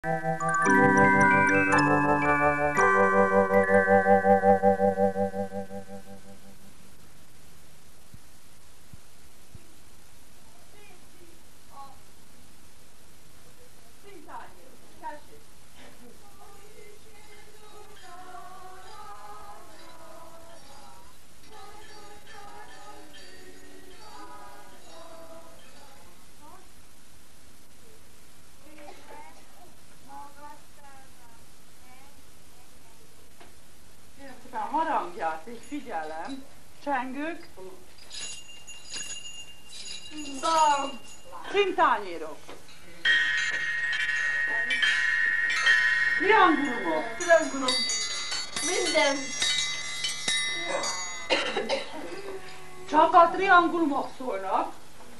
Harangját és figyelem, csengők, szintányérok, triangulumok, minden. Csak a triangulumok szólnak.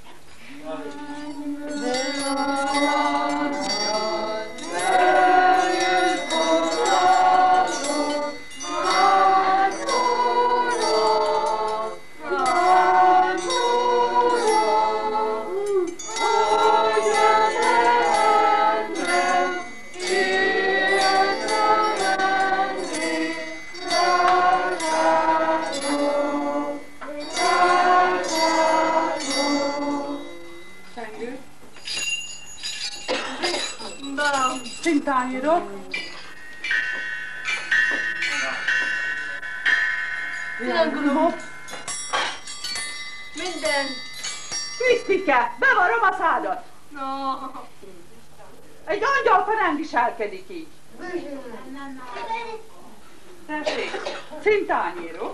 Szintányérok, triangulumok, Minden. Krisztike, bevarrom a szádat! No. Egy angyal nem viselkedik így. Tessék, szintányérok.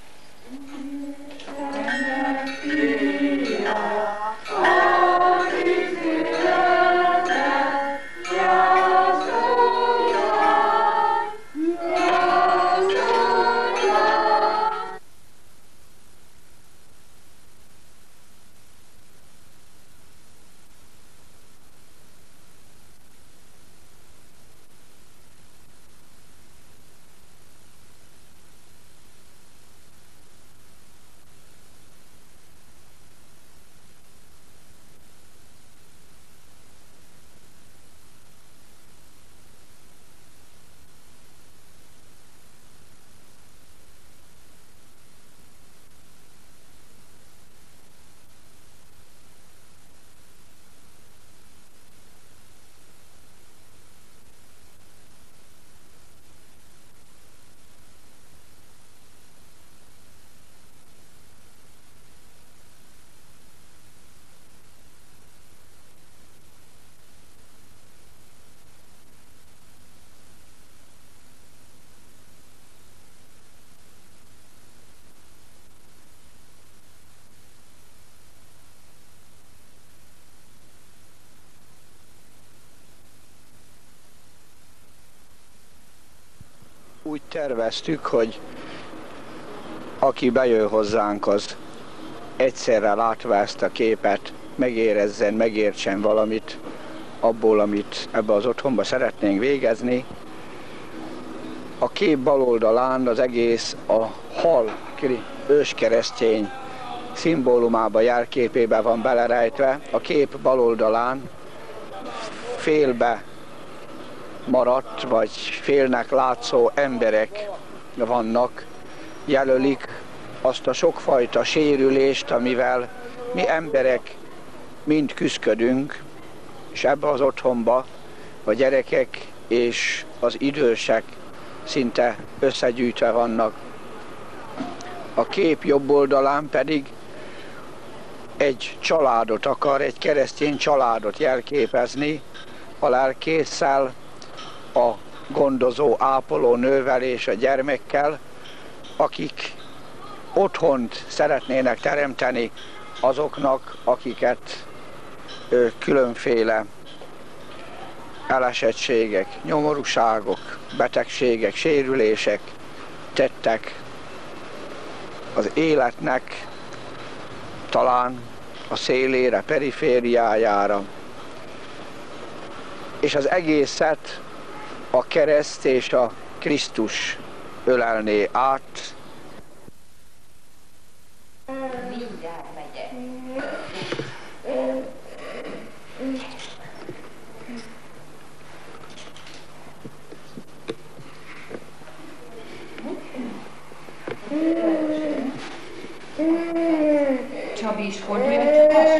Úgy terveztük, hogy aki bejön hozzánk, az egyszerre látva ezt a képet, megérezzen, megértsen valamit abból, amit ebbe az otthonba szeretnénk végezni. A kép bal oldalán az egész a hal őskeresztény szimbólumába, jelképébe van belerejtve. A kép bal oldalán félbe maradt, vagy félnek látszó emberek vannak, jelölik azt a sokfajta sérülést, amivel mi emberek mind küszködünk, és ebbe az otthonba a gyerekek és az idősek szinte összegyűjtve vannak. A kép jobb oldalán pedig egy családot akar, egy keresztény családot jelképezni, a lelkésszel, a gondozó, ápoló nővel és a gyermekkel, akik otthont szeretnének teremteni azoknak, akiket különféle elesettségek, nyomorúságok, betegségek, sérülések tettek az életnek talán a szélére, perifériájára. És az egészet a kereszt és a Krisztus ölelné át. Mindjárt megyek. Csabi is fordulj meg csak most.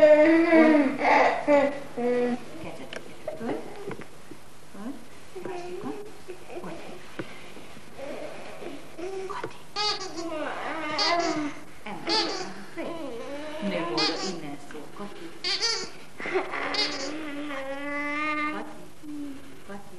Kezdetek. Föld. Föld. Másikon. Ott. Kati. Emelj. Nem oda, innen szól. Kati. Kati.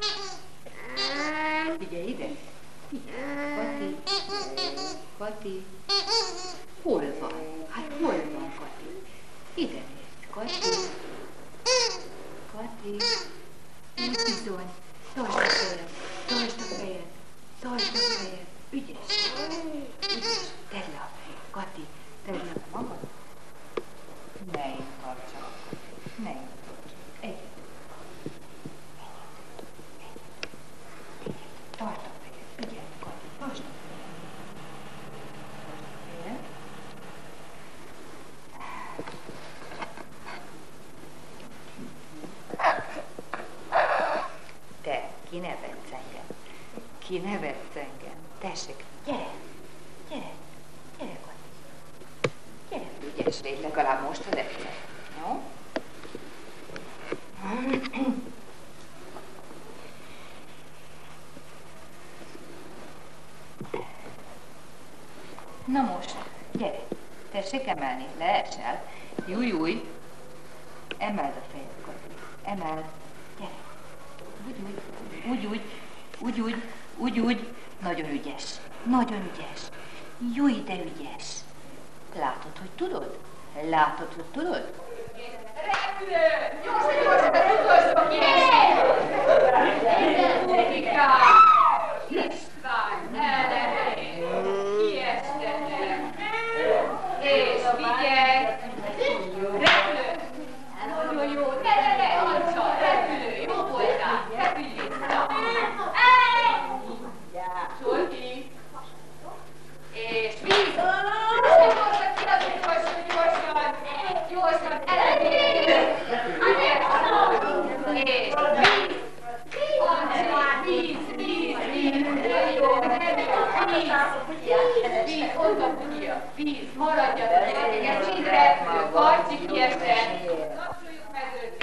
Figyelj ide. Kati. Kati. Hol van? Hát hol van Kati? Ide nézd, Kati. Kati. Bizony. Tartsd a fejed. Tartsd a fejed. Tartsd a fejed. Ügyes. Ügyes. Tedd le a fejed. Kati. Tedd le a magad. Ne én tartsam. Ne én tartsam. Egyet. Tartsd a fejed. Ügyes, Kati. Tartsd a fejed. Te, kinevetsz engem. Kinevetsz engem. Tessék, gyere. Gyere. Gyere, Kati. Gyere, ügyes légy legalább most az egyszer. Jó? Na most, gyere. Tessék emelni. Leesel. Júj. Emeld a fejed, Kati. Emeld. Gyere. Úgy. Nagyon ügyes. Nagyon ügyes. Júj, de ügyes. Látod, hogy tudod? Látod, hogy tudod? Repülő! Gyorsan, utolsó István, elején! Ijesztetlen! És figyelj! Repülő! Nagyon jó! Ne, hagyja! Repülő! Jó voltál! Repülj vissza! Zsolti! És víz! Gyorsan! Elején! És víz! Jó, víz! Ott a bugja! Víz! Maradjatok gyerekek! Ez mind repülő! Karcsi kiesett! Kapcsoljuk meg őt!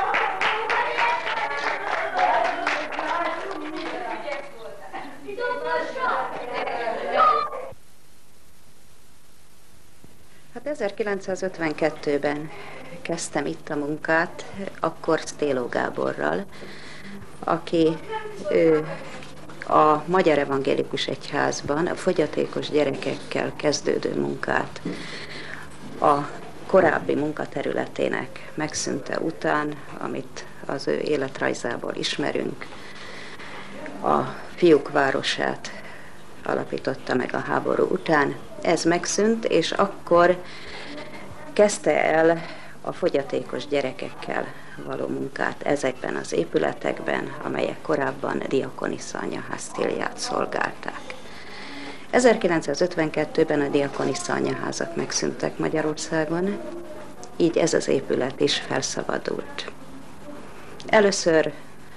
Hát 1952-ben kezdtem itt a munkát, akkor Sztéló Gáborral, aki a Magyar Evangélikus Egyházban a fogyatékos gyerekekkel kezdődő munkát a korábbi munkaterületének megszűnte után, amit az ő életrajzából ismerünk, a Fiúk Városát alapította meg a háború után. Ez megszűnt, és akkor kezdte el a fogyatékos gyerekekkel való munkát ezekben az épületekben, amelyek korábban Diakonisza Anyaház célját szolgálták. 1952-ben a Diakonisza Anyaházak megszűntek Magyarországon, így ez az épület is felszabadult. Először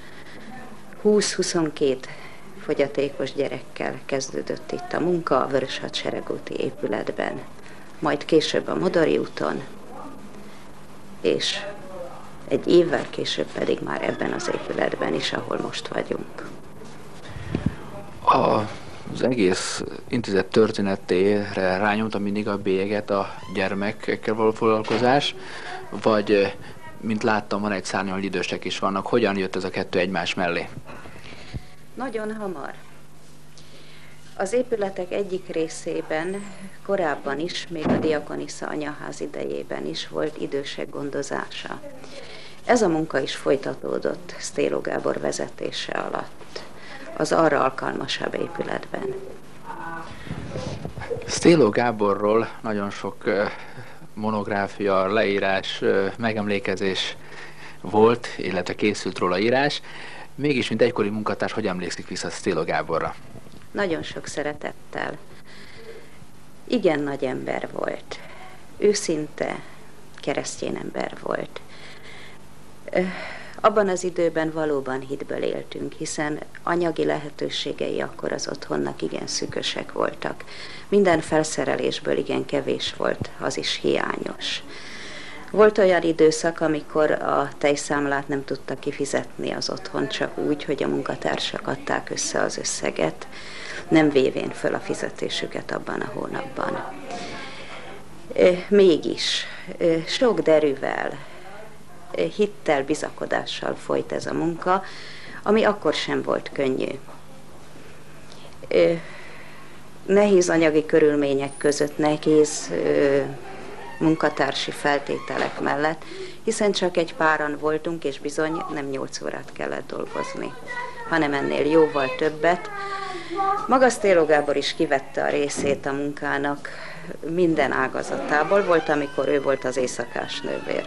20-22 fogyatékos gyerekkel kezdődött itt a munka a Vöröshadsereg úti épületben, majd később a Modori úton, és egy évvel később pedig már ebben az épületben is, ahol most vagyunk. Az egész intézet történetére rányomta mindig a bélyeget a gyermekekkel való foglalkozás, vagy, mint láttam, van egy szárnyal idősek is vannak. Hogyan jött ez a kettő egymás mellé? Nagyon hamar. Az épületek egyik részében korábban is, még a Diakonisza Anyaház idejében is volt idősek gondozása. Ez a munka is folytatódott Sztéló Gábor vezetése alatt, az arra alkalmasabb épületben. Sztéló Gáborról nagyon sok monográfia, leírás, megemlékezés volt, illetve készült róla írás. Mégis, mint egykori munkatárs, hogy emlékszik vissza Sztéló Gáborra? Nagyon sok szeretettel. Igen nagy ember volt. Őszinte keresztény ember volt. Abban az időben valóban hitből éltünk, hiszen anyagi lehetőségei akkor az otthonnak igen szűkösek voltak. Minden felszerelésből igen kevés volt, az is hiányos. Volt olyan időszak, amikor a tejszámlát nem tudta kifizetni az otthon, csak úgy, hogy a munkatársak adták össze az összeget, nem vévén föl a fizetésüket abban a hónapban. Mégis sok derűvel, hittel, bizakodással folyt ez a munka, ami akkor sem volt könnyű. Nehéz anyagi körülmények között, nehéz munkatársi feltételek mellett, hiszen csak egy páran voltunk, és bizony nem 8 órát kellett dolgozni, hanem ennél jóval többet. Magasztéló Gábor is kivette a részét a munkának minden ágazatából, volt, amikor ő volt az éjszakás nővér.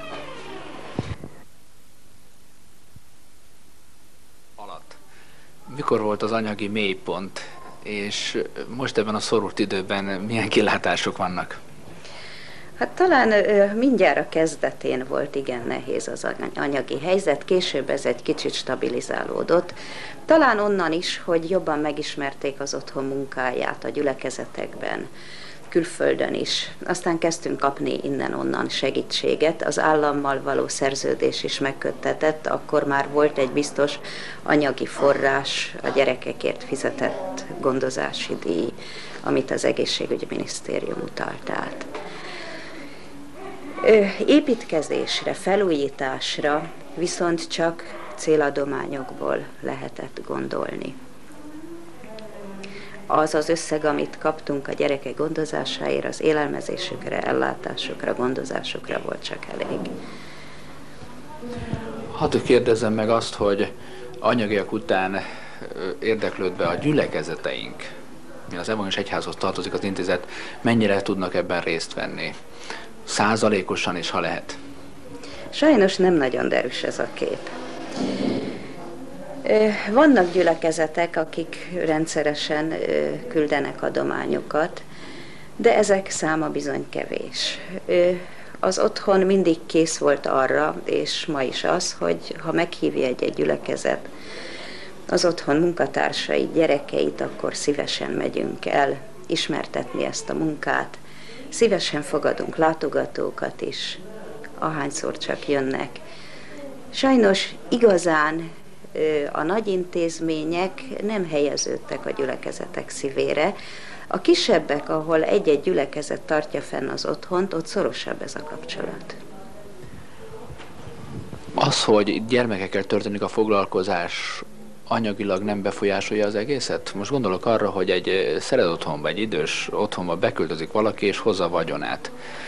Mikor volt az anyagi mélypont, és most ebben a szorult időben milyen kilátások vannak? Hát talán mindjárt a kezdetén volt igen nehéz az anyagi helyzet, később ez egy kicsit stabilizálódott. Talán onnan is, hogy jobban megismerték az otthon munkáját a gyülekezetekben, külföldön is. Aztán kezdtünk kapni innen-onnan segítséget, az állammal való szerződés is megköttetett, akkor már volt egy biztos anyagi forrás, a gyerekekért fizetett gondozási díj, amit az egészségügyi minisztérium utalt át. Építkezésre, felújításra viszont csak céladományokból lehetett gondolni. Az az összeg, amit kaptunk a gyerekek gondozásáért, az élelmezésükre, ellátásukra, gondozásukra volt csak elég. Hadd kérdezzem meg azt, hogy anyagiak után érdeklődve a gyülekezeteink, az Evangélius Egyházhoz tartozik az intézet, mennyire tudnak ebben részt venni? Százalékosan is, ha lehet. Sajnos nem nagyon derűs ez a kép. Vannak gyülekezetek, akik rendszeresen küldenek adományokat, de ezek száma bizony kevés. Az otthon mindig kész volt arra, és ma is az, hogy ha meghívja egy gyülekezet az otthon munkatársait, gyerekeit, akkor szívesen megyünk el ismertetni ezt a munkát. Szívesen fogadunk látogatókat is, ahányszor csak jönnek. Sajnos igazán a nagy intézmények nem helyeződtek a gyülekezetek szívére. A kisebbek, ahol egy-egy gyülekezet tartja fenn az otthont, ott szorosabb ez a kapcsolat. Az, hogy gyermekekkel történik a foglalkozás, anyagilag nem befolyásolja az egészet? Most gondolok arra, hogy egy szeret otthonba, egy idős otthonba beköltözik valaki és hozza vagyonát.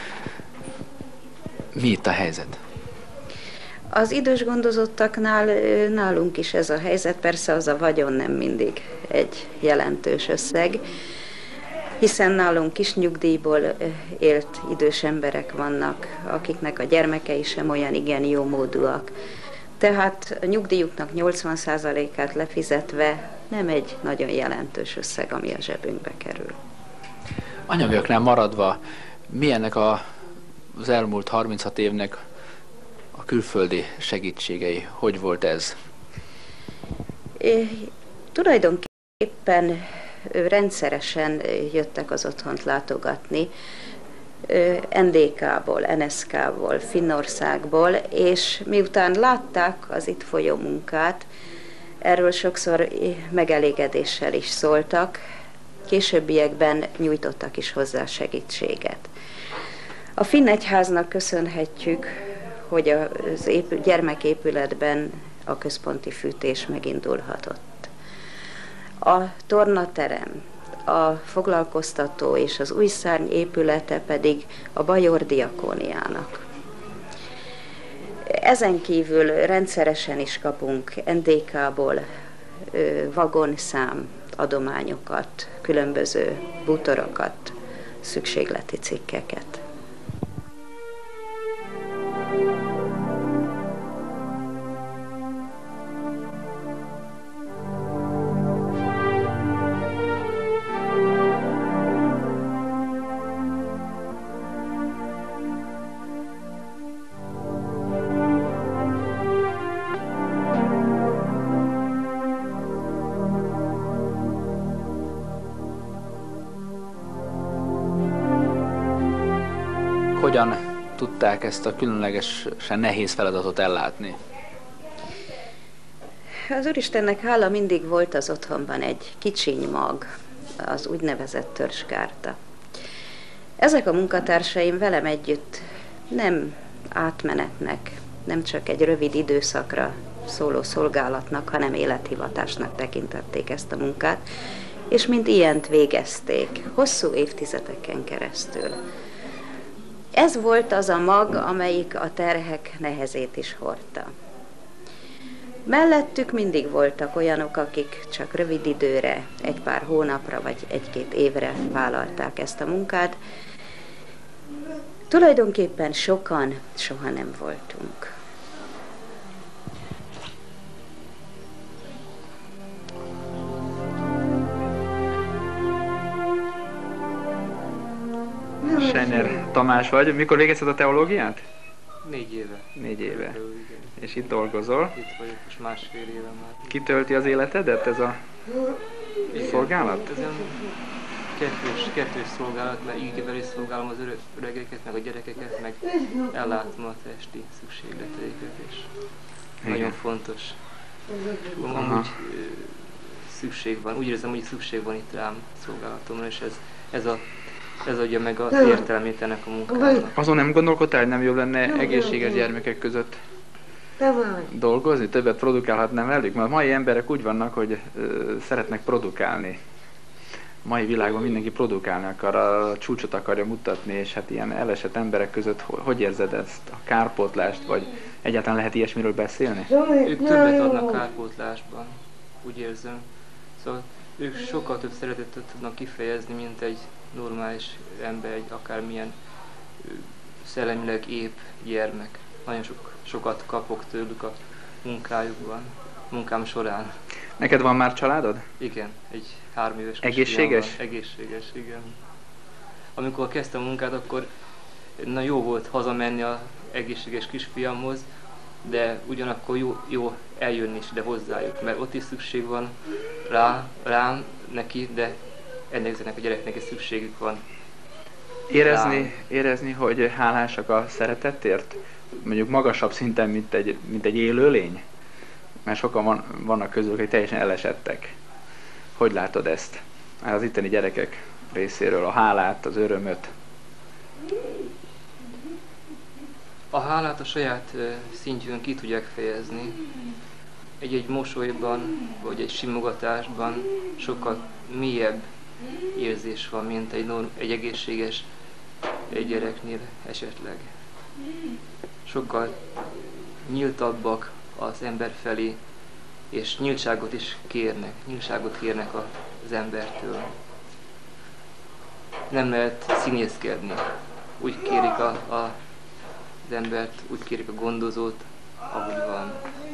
Mi itt a helyzet? Az idős gondozottaknál nálunk is ez a helyzet, persze az a vagyon nem mindig egy jelentős összeg, hiszen nálunk kis nyugdíjból élt idős emberek vannak, akiknek a gyermekei sem olyan igen jó módúak. Tehát a nyugdíjuknak 80%-át lefizetve nem egy nagyon jelentős összeg, ami a zsebünkbe kerül. Anyagiaknál maradva, milyennek az elmúlt 36 évnek a külföldi segítségei? Hogy volt ez? Tulajdonképpen rendszeresen jöttek az otthont látogatni, NDK-ból, NSK-ból, Finnországból, és miután látták az itt folyó munkát, erről sokszor megelégedéssel is szóltak, későbbiekben nyújtottak is hozzá segítséget. A Finn Egyháznak köszönhetjük, hogy az gyermeképületben a központi fűtés megindulhatott. A tornaterem, a foglalkoztató és az új szárny épülete pedig a Bajor diakóniának. Ezen kívül rendszeresen is kapunk NDK-ból vagonszám adományokat, különböző bútorokat, szükségleti cikkeket. hogyan tudták ezt a különlegesen nehéz feladatot ellátni? Az Úristennek hála, mindig volt az otthonban egy kicsiny mag, az úgynevezett törzskárta. Ezek a munkatársaim velem együtt nem átmenetnek, nem csak egy rövid időszakra szóló szolgálatnak, hanem élethivatásnak tekintették ezt a munkát, és mint ilyent végezték, hosszú évtizedeken keresztül. Ez volt az a mag, amelyik a terhek nehezét is hordta. Mellettük mindig voltak olyanok, akik csak rövid időre, egy pár hónapra vagy egy-két évre vállalták ezt a munkát. Tulajdonképpen sokan soha nem voltunk. Scheiner Tamás vagy. Mikor végezted a teológiát? 4 éve. 4 éve. És itt dolgozol? Itt vagyok, most másfél éve már. Kitölti az életedet ez a szolgálat? Ez olyan kettős szolgálat, mert így is szolgálom az öregeket, meg a gyerekeket, meg ellátom a testi szükségleteiket, és nagyon fontos. Amúgy szükség van, úgy érzem, hogy szükség van itt rám szolgálatomra, és ez adja meg az értelmét ennek a munkának. Azon nem gondolkodtál, hogy nem jobb lenne egészséges gyermekek között dolgozni? Többet produkálhatnám velük? Mert a mai emberek úgy vannak, hogy szeretnek produkálni. A mai világban mindenki produkálni akar, a csúcsot akarja mutatni, és hát ilyen elesett emberek között hogy érzed ezt a kárpótlást, vagy egyáltalán lehet ilyesmiről beszélni? Ők többet adnak kárpótlásban, úgy érzem. Szóval ők sokkal több szeretetet tudnak kifejezni, mint egy normális ember, egy akármilyen szellemileg épp gyermek. Nagyon sokat kapok tőlük a munkám során. Neked van már családod? Igen, egy 3 éves Egészséges? kisfiam van. Egészséges, igen. Amikor kezdtem a munkát, akkor jó volt hazamenni az egészséges kisfiamhoz, de ugyanakkor jó eljönni is ide hozzájuk, mert ott is szükség van rám, neki, de ennek a gyereknek is szükségük van. Érezni, hogy hálásak a szeretetért? Mondjuk magasabb szinten, mint egy élőlény? Mert sokan vannak közülük, hogy teljesen elesettek. Hogy látod ezt? Az itteni gyerekek részéről, a hálát, az örömöt? A hálát a saját szintjükön ki tudják fejezni. Egy mosolyban, vagy egy simogatásban sokkal mélyebb érzés van, mint egy egészséges egy gyereknél esetleg. Sokkal nyíltabbak az ember felé, és nyíltságot kérnek az embertől. Nem lehet színészkedni. Úgy kérik az embert, úgy kérik a gondozót, ahogy van.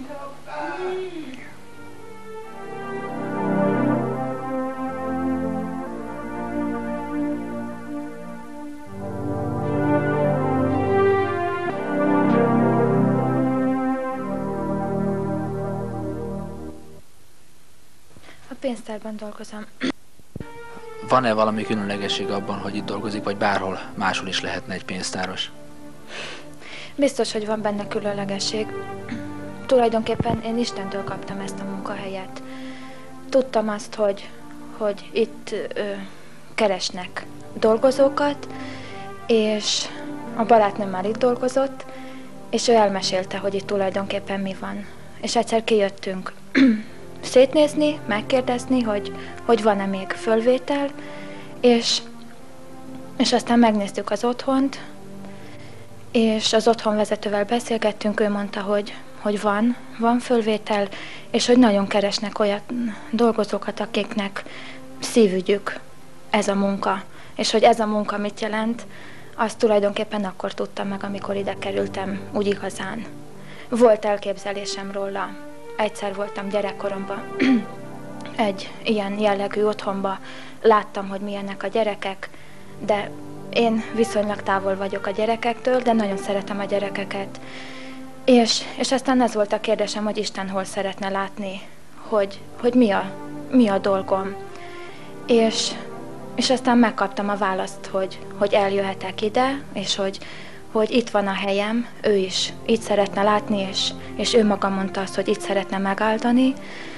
Pénztárban dolgozom. Van-e valami különlegesség abban, hogy itt dolgozik, vagy bárhol máshol is lehetne egy pénztáros? Biztos, hogy van benne különlegesség. Tulajdonképpen én Istentől kaptam ezt a munkahelyet. Tudtam azt, hogy itt keresnek dolgozókat, és a barátnőm már itt dolgozott, és ő elmesélte, hogy itt tulajdonképpen mi van. És egyszer kijöttünk szétnézni, megkérdezni, hogy van-e még fölvétel, és aztán megnéztük az otthont, és az otthonvezetővel beszélgettünk, ő mondta, hogy van fölvétel, és hogy nagyon keresnek olyan dolgozókat, akiknek szívügyük ez a munka. És hogy ez a munka mit jelent, azt tulajdonképpen akkor tudtam meg, amikor ide kerültem úgy igazán. Volt elképzelésem róla. Egyszer voltam gyerekkoromban egy ilyen jellegű otthonba, láttam, hogy milyenek a gyerekek, de én viszonylag távol vagyok a gyerekektől, de nagyon szeretem a gyerekeket. És aztán ez volt a kérdésem, hogy Isten hol szeretne látni, hogy mi a dolgom. És És aztán megkaptam a választ, hogy eljöhetek ide, és hogy itt van a helyem, ő is itt szeretne látni, és ő maga mondta azt, hogy itt szeretne megáldani.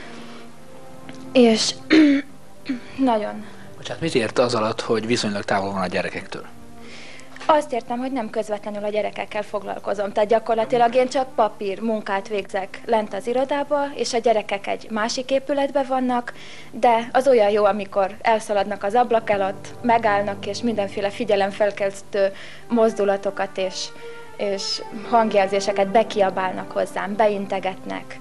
És nagyon... Bocsánat, mit ért az alatt, hogy viszonylag távol van a gyerekektől? Azt értem, hogy nem közvetlenül a gyerekekkel foglalkozom, tehát gyakorlatilag én csak papír munkát végzek lent az irodába, és a gyerekek egy másik épületben vannak, de az olyan jó, amikor elszaladnak az ablak előtt, megállnak, és mindenféle figyelemfelkeltő mozdulatokat és hangjelzéseket bekiabálnak hozzám, beintegetnek.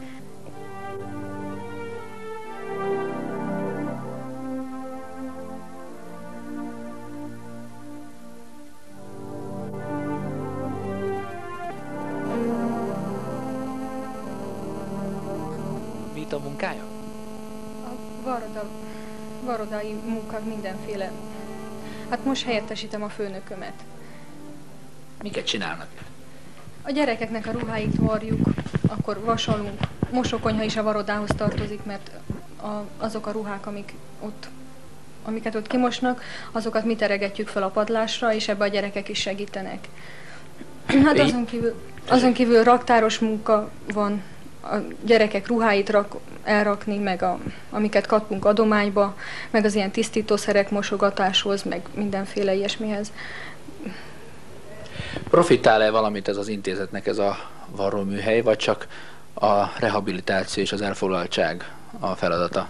A munkája? A varodai munka mindenféle. Hát most helyettesítem a főnökömet. Miket csinálnak? A gyerekeknek a ruháit varjuk, akkor vasalunk. Mosókonyha is a varodához tartozik, mert azok a ruhák, amiket ott kimosnak, azokat mi teregetjük fel a padlásra, és ebbe a gyerekek is segítenek. Hát azon kívül raktáros munka van, a gyerekek ruháit elrakni, meg amiket kapunk adományba, meg az ilyen tisztítószerek mosogatáshoz, meg mindenféle ilyesmihez. Profitál-e valamit ez az intézetnek, ez a varróműhely, vagy csak a rehabilitáció és az elfoglaltság a feladata?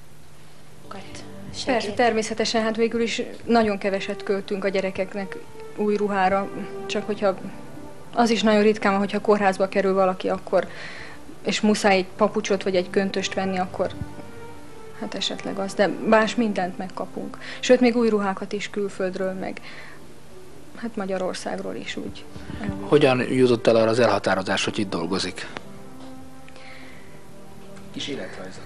Persze, természetesen, hát végül is nagyon keveset költünk a gyerekeknek új ruhára, csak hogyha az is nagyon ritkán van, hogyha kórházba kerül valaki, akkor és muszáj egy papucsot vagy egy köntöst venni, akkor hát esetleg az, de más mindent megkapunk. Sőt, még új ruhákat is külföldről, meg hát Magyarországról is úgy. Hogyan jutott el arra az elhatározás, hogy itt dolgozik? Kis életrajzot.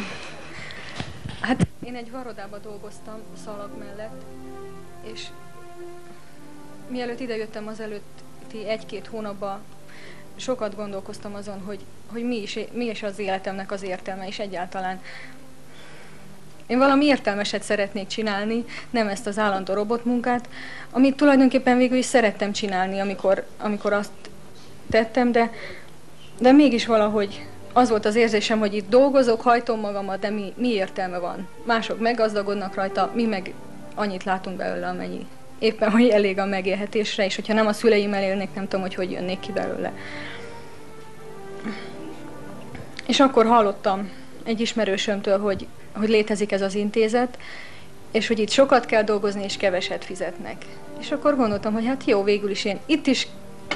Hát én egy varodában dolgoztam Szalag mellett, és mielőtt idejöttem az előtti 1-2 hónapban, sokat gondolkoztam azon, hogy mi is az életemnek az értelme, és egyáltalán én valami értelmeset szeretnék csinálni, nem ezt az állandó robotmunkát, amit tulajdonképpen végül is szerettem csinálni, amikor azt tettem, de mégis valahogy az volt az érzésem, hogy itt dolgozok, hajtom magamat, de mi értelme van? Mások meggazdagodnak rajta, mi meg annyit látunk belőle, amennyi éppen, hogy elég a megélhetésre, és hogyha nem a szüleimmel élnék, nem tudom, hogy jönnék ki belőle. És akkor hallottam egy ismerősömtől, hogy létezik ez az intézet, és hogy itt sokat kell dolgozni, és keveset fizetnek. És akkor gondoltam, hogy hát jó, végül is én itt is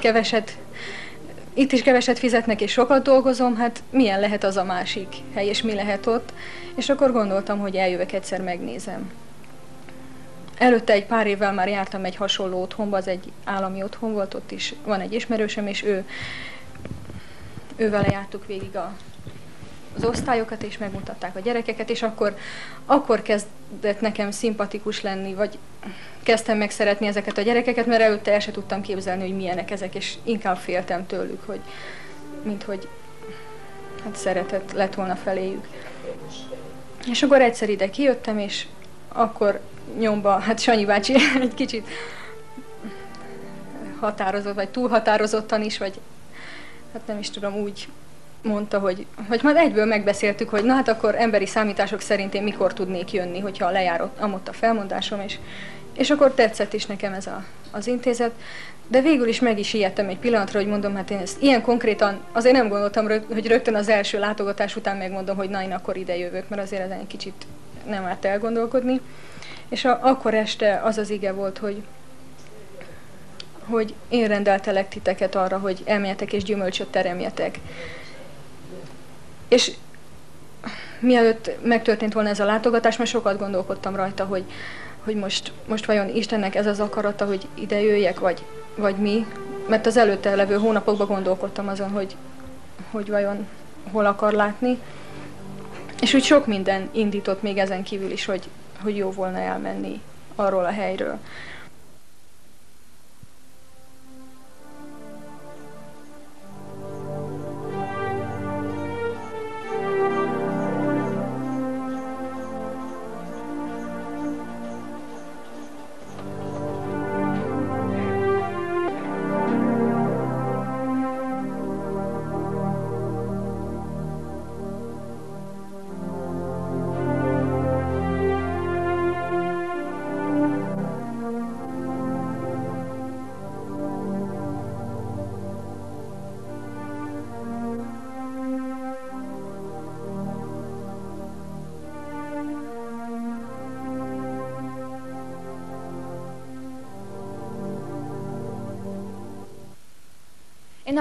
keveset fizetnek, és sokat dolgozom, hát milyen lehet az a másik hely, és mi lehet ott. És akkor gondoltam, hogy eljövök egyszer, megnézem. Előtte egy pár évvel már jártam egy hasonló otthonba, az egy állami otthon volt, ott is van egy ismerősöm, és ővele jártuk végig az osztályokat, és megmutatták a gyerekeket, és akkor kezdett nekem szimpatikus lenni, vagy kezdtem meg szeretni ezeket a gyerekeket, mert előtte el se tudtam képzelni, hogy milyenek ezek, és inkább féltem tőlük, mint hogy hát szeretet lett volna feléjük. És akkor egyszer ide kijöttem, és akkor nyomba, hát Sanyi bácsi egy kicsit határozott, vagy túl határozottan is, vagy hát nem is tudom, úgy mondta, hogy majd egyből megbeszéltük, hogy na hát akkor emberi számítások szerint én mikor tudnék jönni, hogyha lejár ott a felmondásom, és akkor tetszett is nekem ez az intézet, de végül is meg is ijedtem egy pillanatra, hogy mondom, hát én ezt ilyen konkrétan, azért nem gondoltam, hogy rögtön az első látogatás után megmondom, hogy na én akkor ide jövök, mert azért ezen egy kicsit nem árt elgondolkodni. És akkor este az az ige volt, hogy én rendeltelek titeket arra, hogy elmenjetek és gyümölcsöt teremjetek. És mielőtt megtörtént volna ez a látogatás, már sokat gondolkodtam rajta, hogy most vajon Istennek ez az akarata, hogy ide jöjjek, vagy mi. Mert az előtte levő hónapokban gondolkodtam azon, hogy vajon hol akar látni. És úgy sok minden indított még ezen kívül is, hogy jó volna elmenni arról a helyről.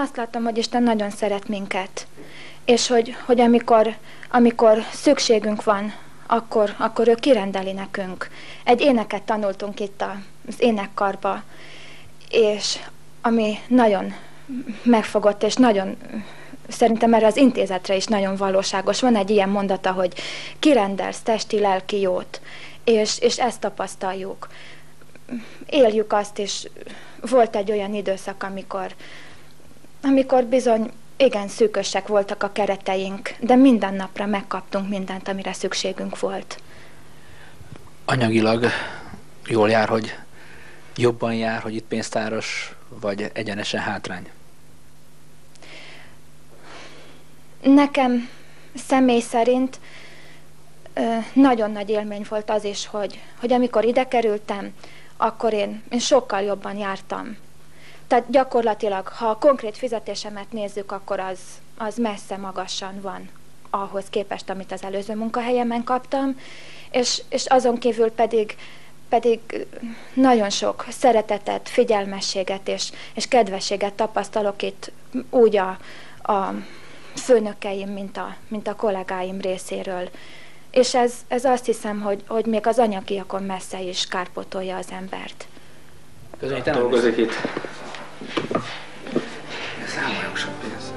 azt látom, hogy Isten nagyon szeret minket, és hogy amikor szükségünk van, akkor ő kirendeli nekünk. Egy éneket tanultunk itt az énekkarba, és ami nagyon megfogott, és nagyon, szerintem erre az intézetre is nagyon valóságos. Van egy ilyen mondata, hogy kirendelsz testi, lelki jót, és ezt tapasztaljuk. Éljük azt, és volt egy olyan időszak, amikor bizony igen szűkösek voltak a kereteink, de minden napra megkaptunk mindent, amire szükségünk volt. Anyagilag jól jár, hogy jobban jár, hogy itt pénztáros, vagy egyenesen hátrány? Nekem személy szerint nagyon nagy élmény volt az is, hogy amikor ide kerültem, akkor én sokkal jobban jártam. Tehát gyakorlatilag, ha a konkrét fizetésemet nézzük, akkor az messze magasan van ahhoz képest, amit az előző munkahelyemen kaptam, és azon kívül pedig nagyon sok szeretetet, figyelmességet és kedvességet tapasztalok itt úgy a főnökeim, mint a kollégáim részéről. És ez azt hiszem, hogy még az anyagiakon messze is kárpótolja az embert. Köszönjük, te dolgozik itt. Számoljunk sok pénzt.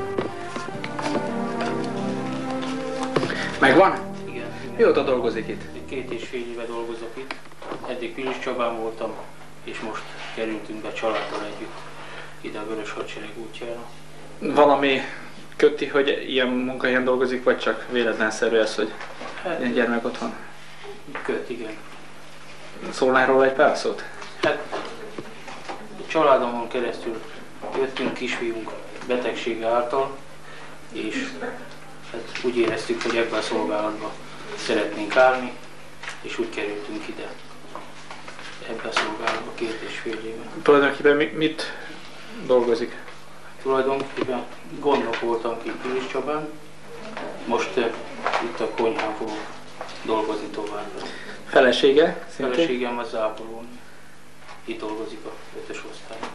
Megvan? Igen. Mióta dolgozik itt? 2,5 éve dolgozok itt. Eddig Pilis Csabán voltam, és most kerültünk be családdal együtt ide a Vörös Hadsereg útjára. Valami köti, hogy ilyen munkahelyen dolgozik, vagy csak véletlenszerű ez, hogy ilyen gyermek otthon? Köt, igen. Szólnál róla egy pár szót? Hát a családomon keresztül jöttünk kisfiunk betegsége által, és hát úgy éreztük, hogy ebben a szolgálatban szeretnénk állni, és úgy kerültünk ide. Ebben a szolgálatban 2,5 éve. Tulajdonképpen mit dolgozik? Tulajdonképpen gondnok voltam ki Pilis Csabán, most itt a konyhán fogok dolgozni tovább. Felesége? Feleségem az ápolónő. Itt dolgozik a 5-ös osztályon.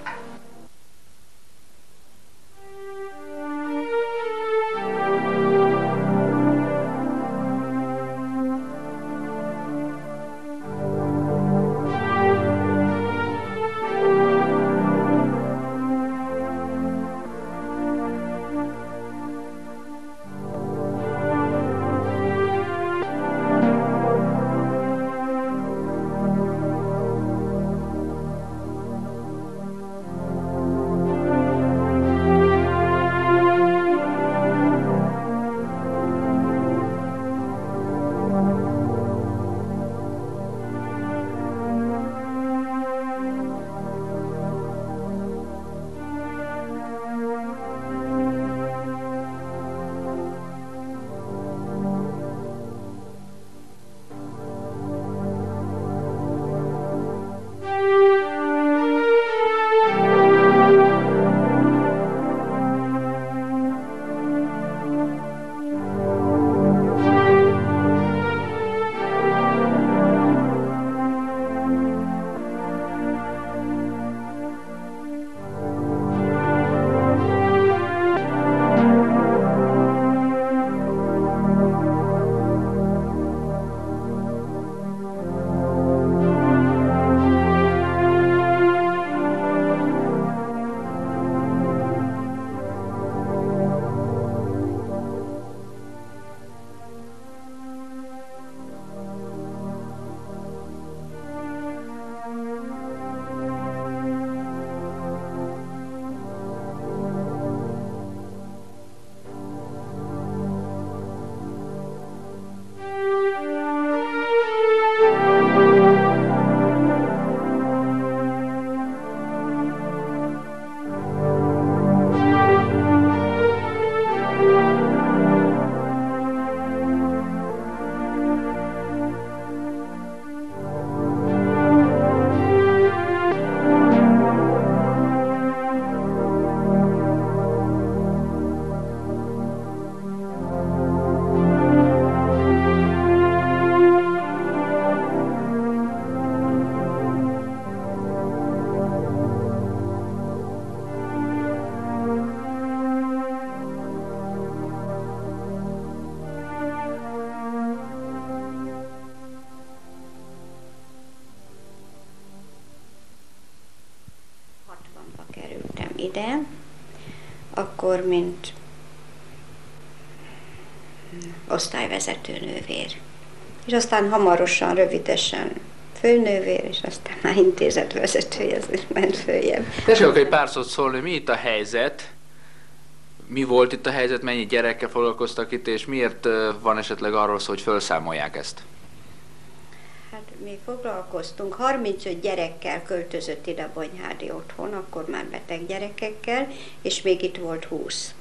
ide, akkor mint osztályvezető nővér. És aztán hamarosan, rövidesen főnővér, és aztán már intézetvezetője, ezért ment följebb. Tessék akkor egy pár szót szólni, mi itt a helyzet? Mi volt itt a helyzet, mennyi gyerekkel foglalkoztak itt, és miért van esetleg arról szó, hogy felszámolják ezt? Hát mi foglalkoztunk, 35 gyerekkel költözött ide a Bonyhádi otthon, akkor már beteg gyerekekkel, és még itt volt 20.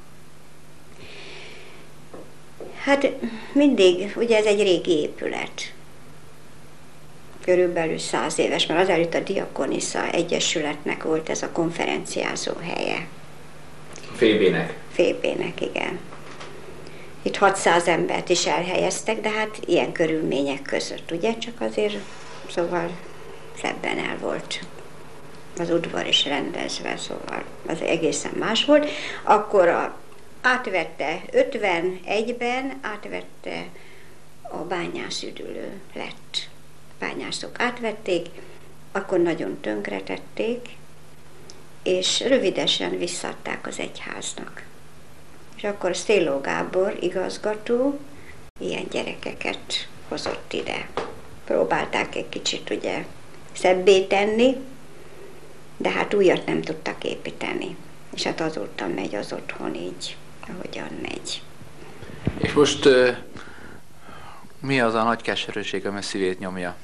Hát mindig, ugye ez egy régi épület, körülbelül 100 éves, mert azelőtt a Diakonisza Egyesületnek volt ez a konferenciázó helye. Fébének. Fébének, igen. Itt 600 embert is elhelyeztek, de hát ilyen körülmények között, ugye? Csak azért, szóval szebben el volt az udvar is rendezve, szóval az egészen más volt. Akkor átvette, 51-ben átvette a bányászüdülő lett. Bányászok átvették, akkor nagyon tönkretették, és rövidesen visszaadták az egyháznak. És akkor Széló Gábor igazgató ilyen gyerekeket hozott ide. Próbálták egy kicsit ugye szebbé tenni, de hát újat nem tudtak építeni. És hát azóta megy az otthon így, ahogyan megy. És most mi az a nagy keserűség, ami szívét nyomja?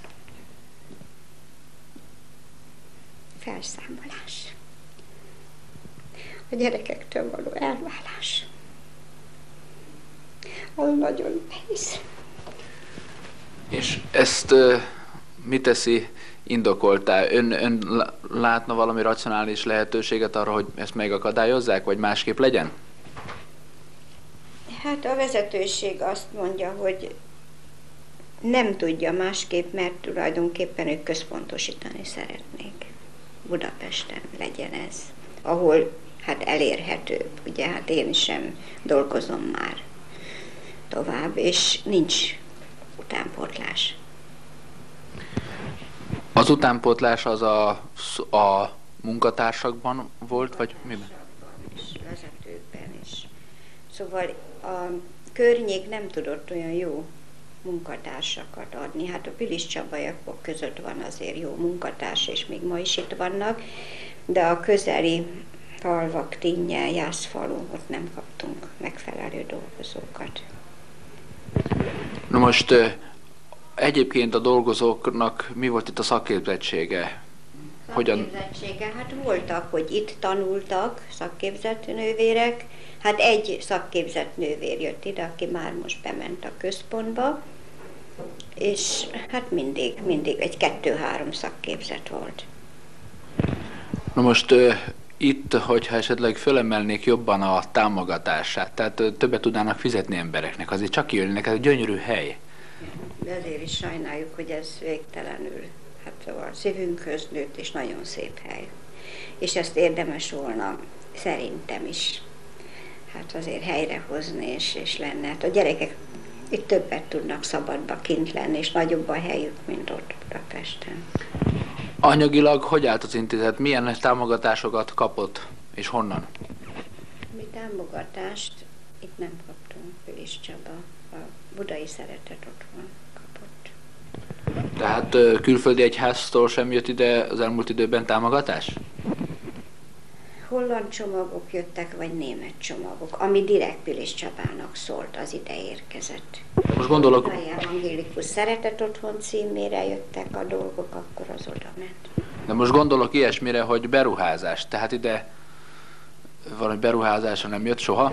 Felszámolás. A gyerekektől való elválás. Az nagyon nehéz. És ezt mi teszi indokoltá? Ön látna valami racionális lehetőséget arra, hogy ezt megakadályozzák, vagy másképp legyen? Hát a vezetőség azt mondja, hogy nem tudja másképp, mert tulajdonképpen ők központosítani szeretnék. Budapesten legyen ez, ahol hát elérhető, ugye hát én sem dolgozom már tovább, és nincs utánpótlás. Az utánpótlás az a munkatársakban volt, vagy miben? És vezetőkben is. Szóval a környék nem tudott olyan jó munkatársakat adni. Hát a Pilis Csabaiak között van azért jó munkatárs, és még ma is itt vannak, de a közeli falvak, Tinnyel, Jászfalu, ott nem kaptunk megfelelő dolgozókat. Na most egyébként a dolgozóknak mi volt itt a szakképzettsége? Szakképzettsége? Hát voltak, hogy itt tanultak szakképzett nővérek, hát egy szakképzett nővér jött ide, aki már most bement a központba, és hát mindig egy 2-3 szakképzett volt. Na most itt, hogyha esetleg fölemelnék jobban a támogatását, tehát többet tudnának fizetni embereknek, azért csak jönnek, ez egy gyönyörű hely. De azért is sajnáljuk, hogy ez végtelenül, hát szóval szívünkhöz nőtt, és nagyon szép hely. És ezt érdemes volna szerintem is, hát azért helyrehozni, és lenne. Hát a gyerekek itt többet tudnak szabadba kint lenni, és nagyobb a helyük, mint ott Budapesten. Anyagilag hogy állt az intézet? Milyen támogatásokat kapott, és honnan? Mi támogatást itt nem kaptunk, Pilis Csaba, a Budai Szeretet Otthon kapott. Tehát külföldi egyháztól sem jött ide az elmúlt időben támogatás? Holland csomagok jöttek, vagy német csomagok, ami direkt Pilis Csabának szólt, az ide érkezett. Most gondolok... A Evangélikus Szeretet Otthon címére jöttek a dolgok, akkor az oda ment. De most gondolok ilyesmire, hogy beruházás. Tehát ide valami beruházásra nem jött soha?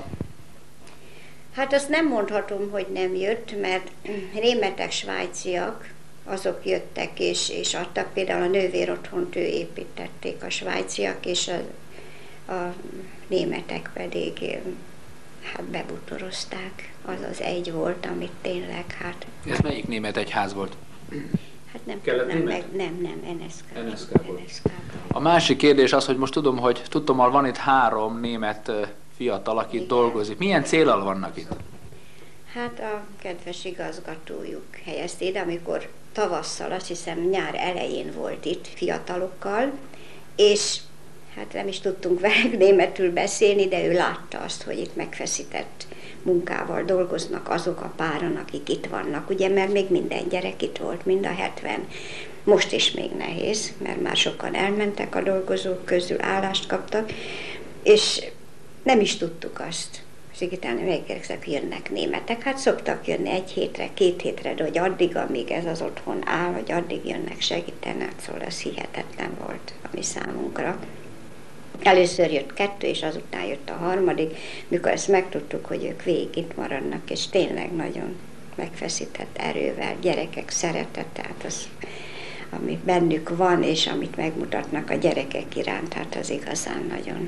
Hát azt nem mondhatom, hogy nem jött, mert németek, svájciak, azok jöttek és adtak, például a nővér otthont ő építették, a svájciak, és a németek pedig hát bebutorozták. Az az egy volt, amit tényleg hát... Ez melyik német egyház volt? Hát nem tudom, nem, NSK. A másik kérdés az, hogy most tudom, hogy tudtommal van itt 3 német fiatal, aki itt dolgozik. Milyen céllal vannak itt? Hát a kedves igazgatójuk helyezte ide, amikor tavasszal, azt hiszem nyár elején volt itt fiatalokkal, és hát nem is tudtunk velük németül beszélni, de ő látta azt, hogy itt megfeszített munkával dolgoznak azok a páran, akik itt vannak, ugye, mert még minden gyerek itt volt, mind a 70. Most is még nehéz, mert már sokan elmentek a dolgozók közül, állást kaptak, és nem is tudtuk azt. Szigitán megkérdeztek, jönnek németek. Hát szoktak jönni 1 hétre, 2 hétre, de hogy addig, amíg ez az otthon áll, hogy addig jönnek segíteni, hát szóval ez hihetetlen volt a mi számunkra. Először jött 2, és azután jött a 3, mikor ezt megtudtuk, hogy ők végig itt maradnak, és tényleg nagyon megfeszített erővel, gyerekek szeretet, tehát az, ami bennük van, és amit megmutatnak a gyerekek iránt, hát az igazán nagyon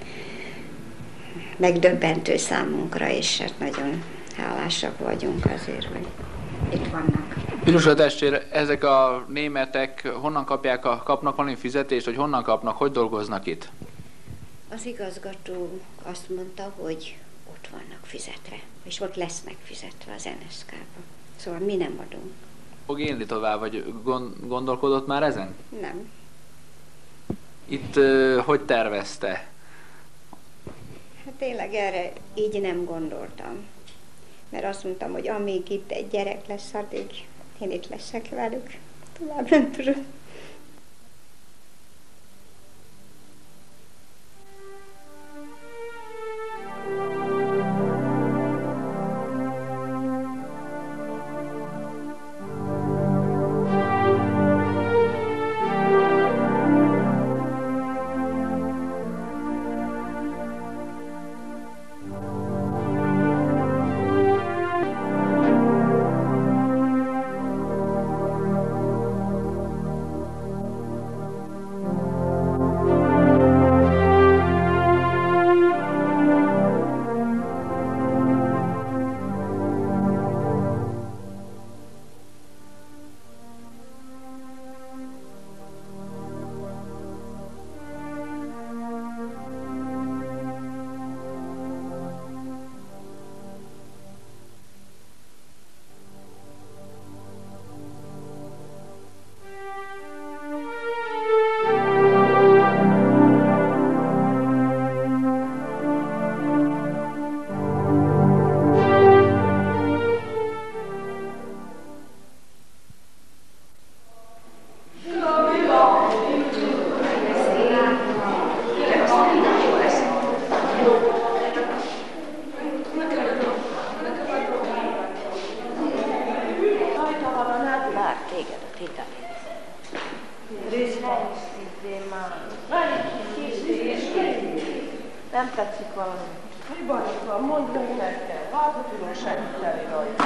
megdöbbentő számunkra, és hát nagyon hálásak vagyunk azért, hogy itt vannak. Piroska testvér, ezek a németek honnan kapnak valami fizetést, hogy honnan kapnak, hogy dolgoznak itt? Az igazgató azt mondta, hogy ott vannak fizetve, és ott lesznek fizetve az NSZK-ban. Szóval mi nem adunk. Fog élni tovább, vagy gondolkodott már ezen? Nem. Itt hogy tervezte? Hát tényleg erre így nem gondoltam. Mert azt mondtam, hogy amíg itt egy gyerek lesz, addig én itt leszek velük. Tovább nem tudom. Nem tetszik valami. Mi baj van? Mondd meg nekem. Látod, hogy segíteni rajta.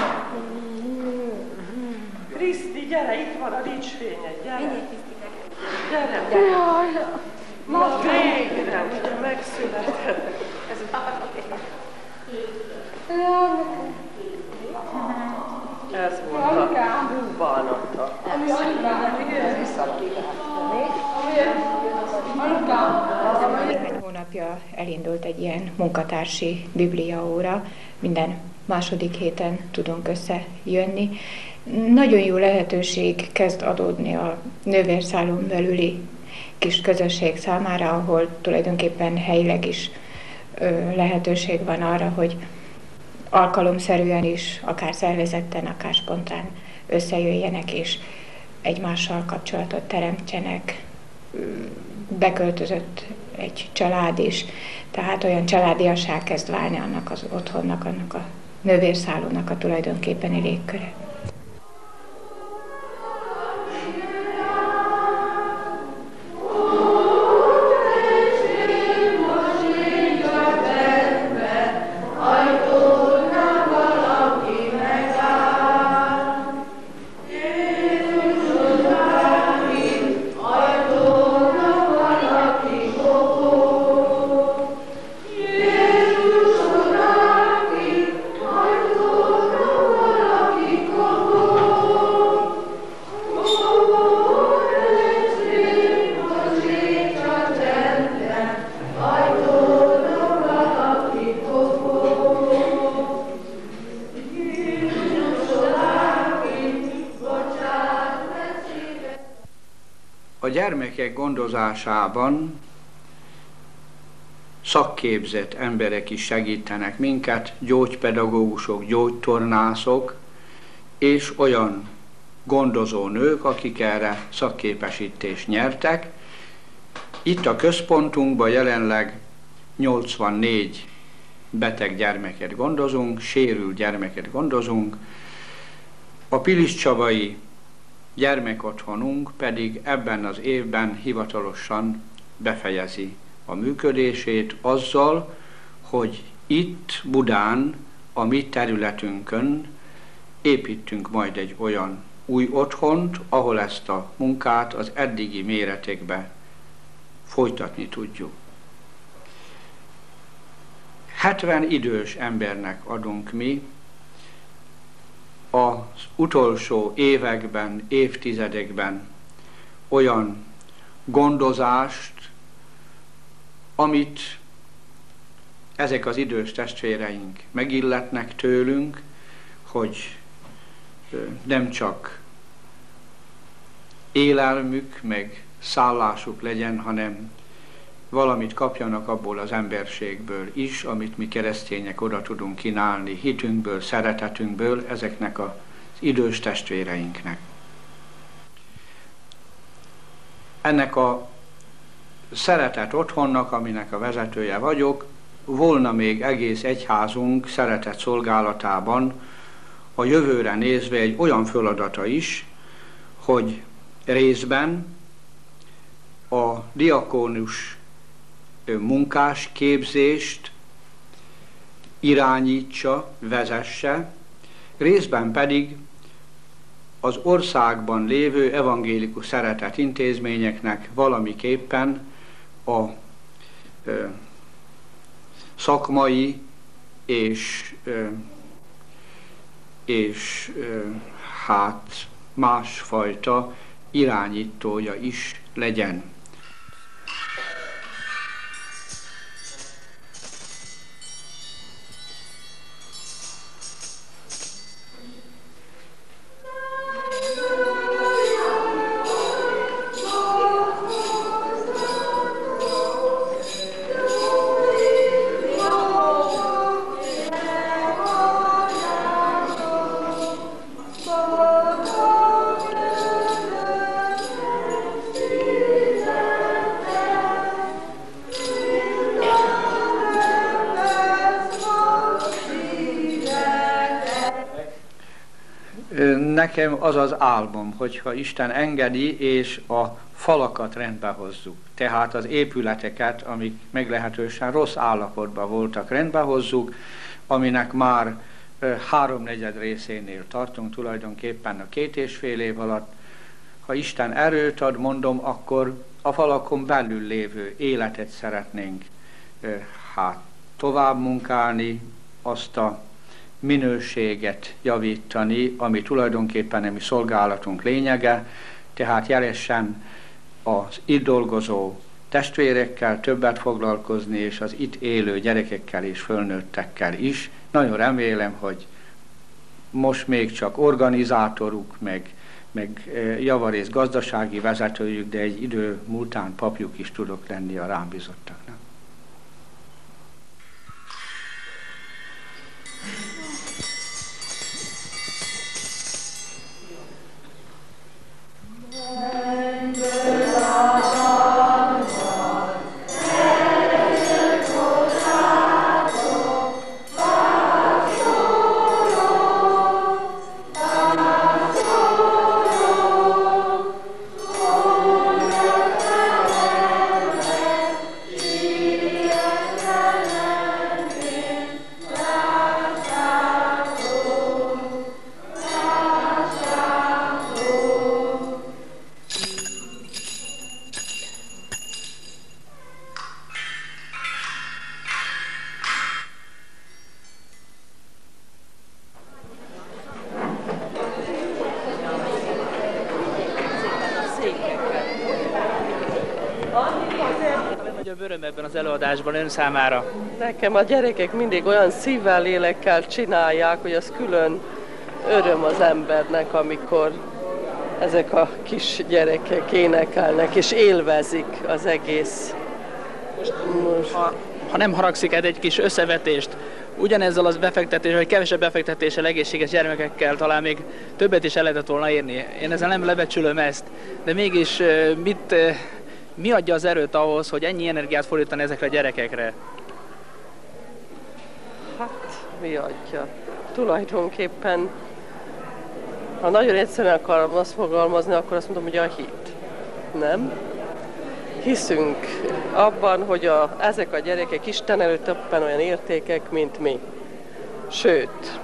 Kriszti, gyere, itt van a ricsfényed, gyere. Gyere. Jaj, na végre, ugye megszületett. Ez volt a búbánata. Egy hónapja elindult egy ilyen munkatársi bibliaóra, minden második héten tudunk összejönni. Nagyon jó lehetőség kezd adódni a nővérszálon belüli kis közösség számára, ahol tulajdonképpen helyileg is lehetőség van arra, hogy alkalomszerűen is, akár szervezetten, akár spontán összejöjjenek és egymással kapcsolatot teremtsenek. Beköltözött egy család is, tehát olyan családiasság kezd válni annak az otthonnak, annak a nővérszálonnak a tulajdonképpeni légköre. A gyermekek gondozásában szakképzett emberek is segítenek minket, gyógypedagógusok, gyógytornászok, és olyan gondozó nők, akik erre szakképesítést nyertek. Itt a központunkban jelenleg 84 beteg gyermeket gondozunk, sérült gyermeket gondozunk. A Piliscsabai gyermekotthonunk pedig ebben az évben hivatalosan befejezi a működését azzal, hogy itt Budán, a mi területünkön építünk majd egy olyan új otthont, ahol ezt a munkát az eddigi méretekbe folytatni tudjuk. 70 idős embernek adunk mi az utolsó években, évtizedekben olyan gondozást, amit ezek az idős testvéreink megilletnek tőlünk, hogy nem csak élelmük, meg szállásuk legyen, hanem valamit kapjanak abból az emberségből is, amit mi keresztények oda tudunk kínálni, hitünkből, szeretetünkből ezeknek az idős testvéreinknek. Ennek a szeretet otthonnak, aminek a vezetője vagyok, volna még egész egyházunk szeretet szolgálatában a jövőre nézve egy olyan feladata is, hogy részben a diakónus munkás képzést irányítsa, vezesse, részben pedig az országban lévő evangélikus szeretetintézményeknek valamiképpen a szakmai és hát másfajta irányítója is legyen. Nekem az az álmom, hogyha Isten engedi, és a falakat rendbe hozzuk. Tehát az épületeket, amik meglehetősen rossz állapotban voltak, rendbe hozzuk, aminek már 3/4 részénél tartunk tulajdonképpen a 2,5 év alatt. Ha Isten erőt ad, mondom, akkor a falakon belül lévő életet szeretnénk tovább munkálni, azt a minőséget javítani, ami tulajdonképpen a mi szolgálatunk lényege, tehát jelesen az itt dolgozó testvérekkel többet foglalkozni, és az itt élő gyerekekkel és fölnőttekkel is. Nagyon remélem, hogy most még csak organizátoruk, meg javarész gazdasági vezetőjük, de egy idő múltán papjuk is tudok lenni a rám bízottaknak. Ebben az előadásban ön számára? Nekem a gyerekek mindig olyan szívvel, lélekkel csinálják, hogy az külön öröm az embernek, amikor ezek a kis gyerekek énekelnek és élvezik az egész. Most ha nem haragszik egy kis összevetést, ugyanezzel az befektetéssel, vagy kevesebb befektetéssel egészséges gyermekekkel talán még többet is el lehetett volna érni. Én ezzel nem lebecsülöm ezt, de mégis mi adja az erőt ahhoz, hogy ennyi energiát fordítani ezekre a gyerekekre? Hát, mi adja? Tulajdonképpen, ha nagyon egyszerűen akarom azt fogalmazni, akkor azt mondom, hogy a hit. Nem? Hiszünk abban, hogy ezek a gyerekek Isten előtt többen olyan értékek, mint mi. Sőt,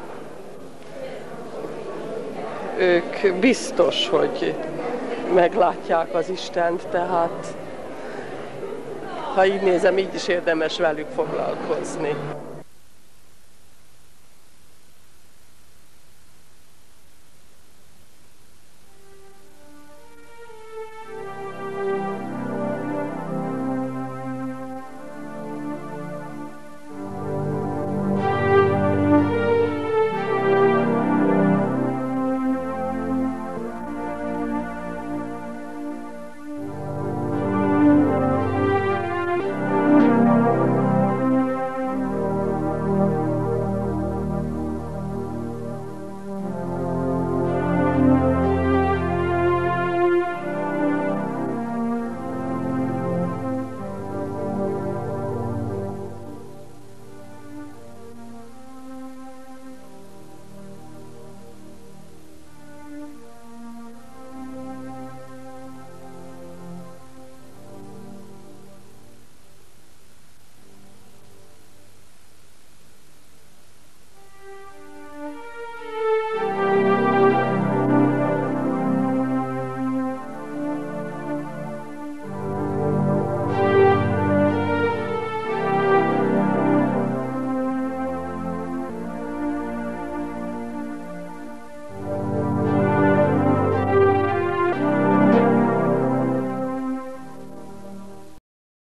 ők biztos, hogy meglátják az Istent, tehát ha így nézem, így is érdemes velük foglalkozni.